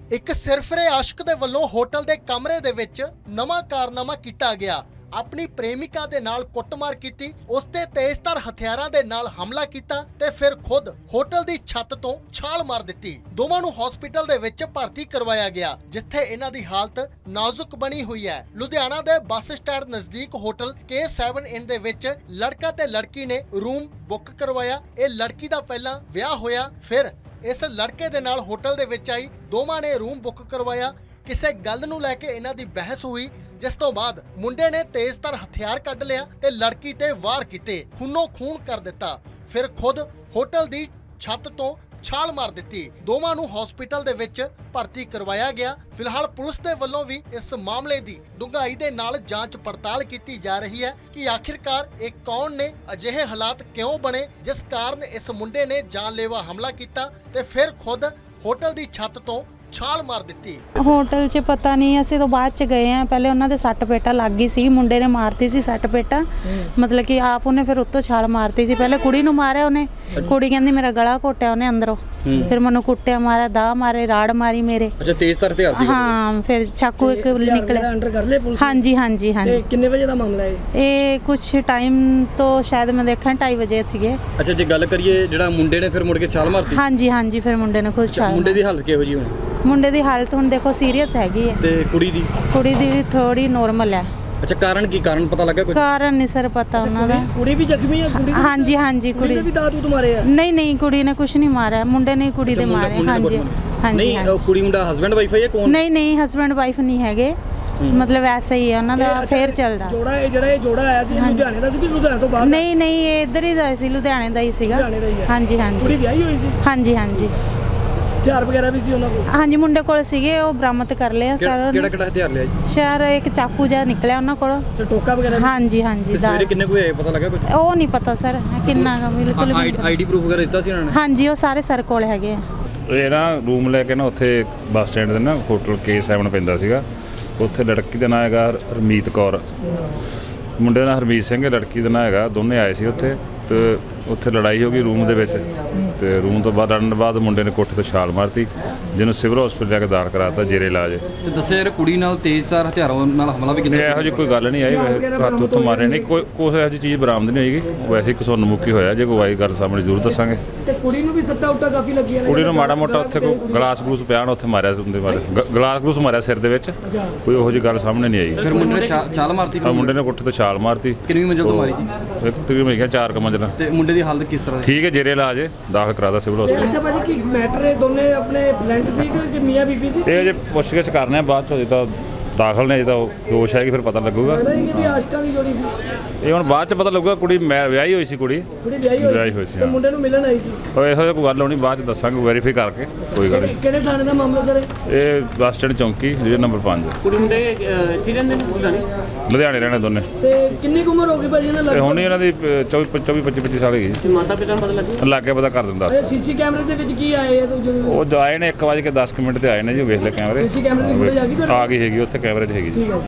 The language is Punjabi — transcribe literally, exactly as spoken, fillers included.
एक सिरफिरे आशिक दे वल्लों होटल दे कमरे दे विच नवां कारनामा कीता गया। अपनी प्रेमिका दे नाल कुੱਟਮਾਰ कीती, उस ते तेजधार हथियारां दे नाल हमला कीता ते फिर खुद होटल दी छत तो छाल मार दित्ती। दोवां नूं हॉस्पिटल दे विच भर्ती करवाया गया, जिथे इन्हां दी हालत नाजुक बनी हुई है। लुधियाना दे बस स्टैंड नजदीक होटल के सैवन इन दे विच लड़का ते लड़की ने रूम बुक करवाया। ये लड़की दा पहला विआह होया, फिर इस लड़के दे नाल होटल दे विच आई, दोवां ने रूम बुक करवाया। किसे गल नूं लैके इन्हां दी बहस हुई, जिस तो बाद मुंडे ने तेजधार हथियार कढ लिया ते लड़की ते वार कीते, खूनों खून कर दिता। फिर खुद होटल दी छत तो छाल मार दित्ती। दोवां नूं हॉस्पिटल दे विच भर्ती करवाया गया। फिलहाल पुलिस दे वल्लों भी इस मामले दी डूंघाई दे नाल जांच पड़ताल कीती जा रही है कि आखिरकार एक कौन ने अजिहे हालात क्यों बने जिस कारण इस मुंडे ने जानलेवा हमला कीता ते फिर खुद होटल दी छत तो छाल मार दित्ती। होटल च पता नहीं, असीं तो बाद च गए हैं। पहले उन्होंने सੱਟ पेटा लग गई सी, मुंडे ने मारती सी सੱਟ पेटा, मतलब कि आप उन्हें फिर उत्तों छाल मारती सी। पहले कुड़ी नूं मारिया उन्हें, कुड़ी कहंदी मेरा गला घोटिया उन्हें अंदरों, फिर मैनूं कुट्टिया, मारा दा मारे, राड़ मारी मेरे। अच्छा, तेजधार हथियार सी? हाँ, फिर चाकू एक निकले। अंडर कर ले पुलिस? हाँ जी हाँ जी हाँ जी। किन्ने बजे दा मामला है ये? कुछ टाइम तो शायद मैं देखा ढाई बजे सीगे। अच्छा, जे गल करिए जिहड़ा मुंडे ने फिर मुड़ के छाल मारती? हाँ जी हाँ जी, फिर मुंडे ने खुद छाल। मुंडे दी हालत किहो जी हुण? मुंडे दी हालत हुण देखो सीरीयस हैगी है। ते कुड़ी दी? कुड़ी दी भी थोड़ी नॉर्मल है। अच्छा, कारण की कारण पता लगा कुछ? कारण नहीं सर पता उन्होंने। कुड़ी भी जख्मी है? कुड़ी हाँ जी हाँ जी, कुड़ी भी दांत दूत मारे हैं? नहीं नहीं, कुड़ी ने कुछ नहीं मारा, मुंडे ने कुड़ी दे मारे। हाँ जी हाँ जी। नहीं, कुड़ी मुंडा हस्बैंड वाइफ है या कौन? नहीं नहीं, हस्बैंड वाइफ नहीं हैगे, मतलब ऐसा ही है उन्होंने अफेयर चलदा। जोड़ा है ਜਿਹੜਾ ਇਹ ਜੋੜਾ ਆਇਆ ਸੀ ਲੁਧਿਆਣੇ ਦਾ ਸੀ ਕਿ ਲੁਧਿਆਣੇ ਤੋਂ ਬਾਹਰ? नहीं नहीं, ये इधर ही ਦਾ ਸੀ, ਲੁਧਿਆਣੇ ਦਾ ਹੀ ਸੀਗਾ। हाँ जी हाँ जी। ਕੁੜੀ ਵਿਆਹੀ ਹੋਈ ਸੀ? हाँ जी हाँ जी। ਹਥਿਆਰ ਵਗੈਰਾ ਵੀ ਸੀ ਉਹਨਾਂ ਕੋਲ? हाँ जी, मुंडे ਕੋਲ ਸੀਗੇ, ਉਹ ਬਰਾਮਦ ਕਰ ਲਿਆ ਸਰ। ਕਿਹੜਾ ਕਿਹੜਾ ਹਥਿਆਰ ਲਿਆ ਜੀ? ਸ਼ਹਿਰ ਇੱਕ ਚਾਕੂ ਜਿਹਾ ਨਿਕਲਿਆ ਉਹਨਾਂ ਕੋਲ ਤੇ ਟੋਕਾ ਵਗੈਰਾ? हाँ जी हाँ जी। ਸਵੇਰੇ ਕਿੰਨੇ ਕੋਈ ਆਏ ਪਤਾ ਲੱਗਾ ਕੁਝ? ਉਹ ਨਹੀਂ ਪਤਾ ਸਰ ਕਿੰਨਾ ਗਾ, ਬਿਲਕੁਲ ਵੀ। ਆਈਡੀ ਪ੍ਰੂਫ ਵਗੈਰਾ ਦਿੱਤਾ ਸੀ ਇਹਨਾਂ ਨੇ? हाँ जी, ਉਹ ਸਾਰੇ ਸਰ ਕੋਲ ਹੈਗੇ ਆ। ਇਹ ਨਾ ਰੂਮ ਲੈ ਕੇ ਨਾ ਉੱਥੇ ਬੱਸ ਸਟੈਂਡ ਦੇ ਨਾ ਹੋਟਲ ਕੇ ਸੈਵਨ ਪੈਂਦਾ ਸੀਗਾ, ਉੱਥੇ ਲੜਕੀ ਦਾ ਨਾਂ ਹੈਗਾ ਹਰਮੀਤ ਕੌਰ, ਮੁੰਡੇ ਦਾ ਨਾਂ ਹਰਮੀਤ ਸਿੰਘ, ਲੜਕੀ ਦਾ ਨਾਂ ਹੈਗਾ। ਦੋਨੇ ਆਏ ਸੀ ਉੱਥੇ ਤੇ ਉੱਥੇ ਲੜਾਈ ਹੋ ਗਈ ਰੂਮ ਦੇ ਵਿੱਚ, ਤੇ ਰੂਮ ਤੋਂ ਬਾਅਦ ਲੜਨ ਬਾਅਦ ਮੁੰਡੇ ਨੇ ਕੋਠੇ ਤੋਂ ਛਾਲ ਮਾਰਤੀ, ਜਿਹਨੂੰ ਸਿਵਲ ਹਸਪੀਟਲ ਜਾ ਕੇ ਦਾਖਲ ਕਰਾਤਾ ਜੇਰੇ ਇਲਾਜ। ਤੇ ਦੱਸਿਆ ਯਾਰ ਕੁੜੀ ਨਾਲ ਤੇਜ਼ਧਾਰ ਹਥਿਆਰਾਂ ਨਾਲ ਹਮਲਾ ਵੀ ਕੀਤਾ? ਇਹੋ ਜਿਹੀ ਕੋਈ ਗੱਲ ਨਹੀਂ ਆਈ, ਹੱਥ ਉੱਥੋਂ ਮਾਰੇ ਨਹੀਂ, ਕੋਈ ਕੋਈ ਇਹੋ ਜਿਹੀ ਚੀਜ਼ ਬਰਾਮਦ ਨਹੀਂ ਹੋਏਗੀ। ਵੈਸੇ ਇੱਕ ਸੋਨ ਮੁੱਕੀ ਹੋਇਆ, ਜੇ ਕੋਈ ਆਈ ਗੱਲ ਸਾਹਮਣੇ ਜ਼ਰੂਰ ਦੱਸਾਂਗੇ। ਤੇ ਕੁੜੀ ਨੂੰ ਵੀ ਸੱਟਾਂ ਉੱਟਾਂ ਕਾਫੀ ਲੱਗੀਆਂ ਨੇ? ਕੁੜੀ ਨੂੰ ਮਾੜਾ ਮੋਟਾ ਉੱਥੇ ਕੋਈ ਗਲਾਸ ਗਲੂਸ ਪਿਆ ਨਾ, ਉੱਥੇ ਮਾਰਿਆ ਉਹਦੇ ਮਾਰੇ, ਗਲਾਸ ਗਲੂਸ ਮਾਰਿਆ ਸਿਰ ਦੇ ਵਿੱਚ, ਕੋਈ ਉਹੋ ਜਿਹੀ ਗੱਲ ਸਾਹਮਣੇ ਨਹੀਂ ਆਈ। ਫਿਰ ਮੁੰਡੇ ਨੇ ਛਾਲ ਮਾਰਤੀ? ਹਾਂ, ਮੁੰਡੇ ਨੇ ਕੋਠੇ ਤੋਂ ਛਾਲ ਮਾਰਤੀ। ਕਿੰਨੀ ਮੰਜ਼ਿਲ ਤੋਂ ਮਾਰੀ ਸੀ? ਇੱਕ ਤਕਰੀਬਨ ਕਿਹਾ ਚਾਰ ਕੁ ਮੰਜ਼ਿਲਾਂ। ਤੇ ਮੁੰਡੇ ਦੀ ਹਾਲਤ ਕਿਸ ਤਰ੍ਹਾਂ? ਠੀਕ ਹੈ, ਜੇਰੇ ਇਲਾਜ ਦਾਖਲ ਕਰਾਤਾ ਸਿਵਲ ਹਸਪੀਟਲ। ਅੱਛਾ ਭਾਜੀ, ਕੀ ਮੈਟਰ ਹੈ? ਦੋਨੇ ਆਪਣੇ ਫਰੈਂਡ ਸੀ ਕਿ ਮੀਆਂ ਬੀਬੀ ਸੀ? ਇਹ ਜੇ ਪੁੱਛਗਿੱਛ ਕਰਨੇ ਆ ਬਾਅਦ ਚੋਂ, ਜਿੱਦਾਂ ਦਾਖਲ ਨੇ, ਜਿੱਦਾਂ ਦੋਸ਼ ਹੈ ਕਿ ਫਿਰ ਪਤਾ ਲੱਗੂਗਾ। ਇਹ ਆਸ਼ਕਾਂ ਦੀ ਜੋੜੀ ਸੀ? ਇਹ ਹੁਣ ਬਾਅਦ ਚ ਪਤਾ ਲੱਗੂਗਾ। ਕੁੜੀ ਮੈਂ ਵਿਆਹੀ ਹੋਈ ਸੀ, ਕੁੜੀ ਕੁੜੀ ਵਿਆਹੀ ਹੋਈ? ਵਿਆਹੀ ਹੋਈ ਸੀ। ਮੁੰਡੇ ਨੂੰ ਮਿਲਣ ਆਈ ਸੀ? ਉਹ ਇਹੋ ਜਿਹੀ ਕੋਈ ਗੱਲ ਹੋਣੀ, ਬਾਅਦ ਚ ਦੱਸਾਂਗੇ, ਵੈਰੀਫਾਈ ਕਰਕੇ। ਕੋਈ ਗੱਲ ਨਹੀਂ। ਕਿਹੜੇ ਥਾਣੇ ਦਾ ਮਾਮਲਾ ਸਰ? ਇਹ ਬੱਸ ਸਟੈਂਡ ਚੌਂਕੀ ਜਿਹੜੇ ਨੰਬਰ ਪੰਜ। ਕੁੜੀ ਮੁੰਡੇ ਇੱਥੇ ਰਹਿੰਦੇ ਨੇ? ਲੁਧਿਆਣੇ? ਲੁਧਿਆਣੇ ਰਹਿਣੇ ਦੋਨੇ। ਤੇ ਕਿੰਨੀ ਕੁ ਉਮਰ ਹੋ ਗਈ ਭਾਜੀ ਇਹਨਾਂ ਤੇ ਹੁਣ ਇਹਨਾਂ ਦੀ ਚੌਵੀ ਚੌਵੀ ਪੱਚੀ ਪੱਚੀ ਸਾਲ ਹੈਗੀ। ਤੇ ਮਾਤਾ ਪਿਤਾ ਨੂੰ ਪਤਾ ਲੱਗਿਆ? ਲੱਗ ਕੇ ਪਤਾ ਕਰ ਦਿੰਦਾ। ਸੀਸੀ ਕੈਮਰੇ ਦੇ ਵਿੱਚ ਕੀ ਆਏ ਉਹ ਜੋ ਆਏ ਨੇ ਇੱਕ ਵਜੇ ਕੇ ਦਸ ਕੁ ਮਿੰਟ ਤੇ ਆਏ ਨੇ ਜੀ, ਵੇਖ ਲੈ ਕੈਮਰੇ। ਸੀਸੀ ਕੈਮਰੇ ਦੀ ਫੁਟੇਜ ਆ ਗਈ ਤੁਹਾਡੇ? ਆ ਗਈ ਹੈਗੀ, ਉੱਥੇ ਕੈਮਰੇ 'ਚ ਹੈਗੀ ਜੀ।